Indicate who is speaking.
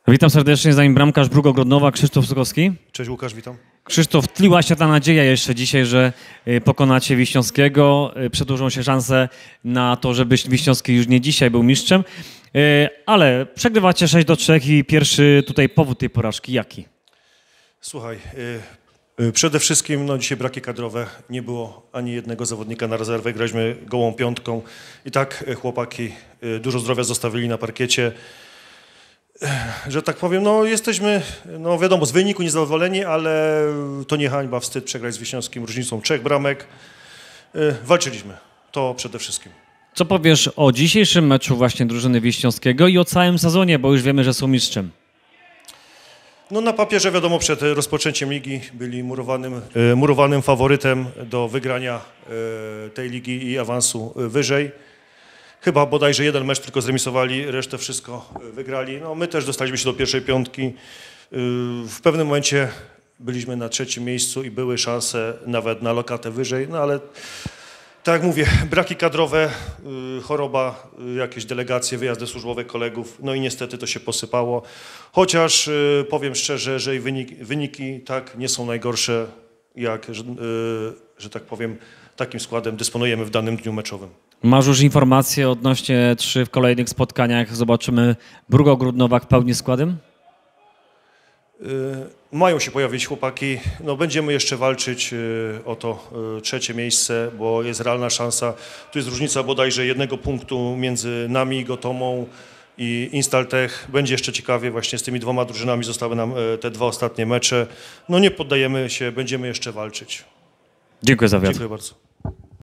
Speaker 1: Witam serdecznie, z nami bramkarz Brugog Grodnowa, Krzysztof Sukowski.
Speaker 2: Cześć Łukasz, witam.
Speaker 1: Krzysztof, tliła się ta nadzieja jeszcze dzisiaj, że pokonacie Wiśniowskiego. Przedłużą się szanse na to, żeby Wiśniowski już nie dzisiaj był mistrzem. Ale przegrywacie 6-3 i pierwszy tutaj powód tej porażki jaki?
Speaker 2: Słuchaj, przede wszystkim no, dzisiaj braki kadrowe. Nie było ani jednego zawodnika na rezerwę. Graliśmy gołą piątką i tak chłopaki dużo zdrowia zostawili na parkiecie. Że tak powiem, no jesteśmy, no wiadomo, z wyniku niezadowoleni, ale to nie hańba, wstyd przegrać z Wiśniowskim różnicą 3 bramek. Walczyliśmy, to przede wszystkim.
Speaker 1: Co powiesz o dzisiejszym meczu właśnie drużyny Wiśniowskiego i o całym sezonie, bo już wiemy, że są mistrzem?
Speaker 2: No na papierze wiadomo, przed rozpoczęciem ligi byli murowanym faworytem do wygrania tej ligi i awansu wyżej. Chyba bodajże jeden mecz tylko zremisowali, resztę wszystko wygrali. No, my też dostaliśmy się do pierwszej piątki. W pewnym momencie byliśmy na 3. miejscu i były szanse nawet na lokatę wyżej, no ale tak jak mówię, braki kadrowe, choroba, jakieś delegacje, wyjazdy służbowe kolegów, no i niestety to się posypało. Chociaż powiem szczerze, że i wyniki tak nie są najgorsze, jak, że tak powiem, takim składem dysponujemy w danym dniu meczowym.
Speaker 1: Masz już informacje odnośnie 3 w kolejnych spotkaniach. Zobaczymy Brugog Grodnowa w pełni składem?
Speaker 2: Mają się pojawić chłopaki. No, będziemy jeszcze walczyć o to 3. miejsce, bo jest realna szansa. Tu jest różnica bodajże 1 punktu między nami, Gotomą i Instaltech. Będzie jeszcze ciekawie właśnie z tymi 2 drużynami. Zostały nam te 2 ostatnie mecze. No nie poddajemy się, będziemy jeszcze walczyć.
Speaker 1: Dziękuję za wywiad.
Speaker 2: Dziękuję bardzo.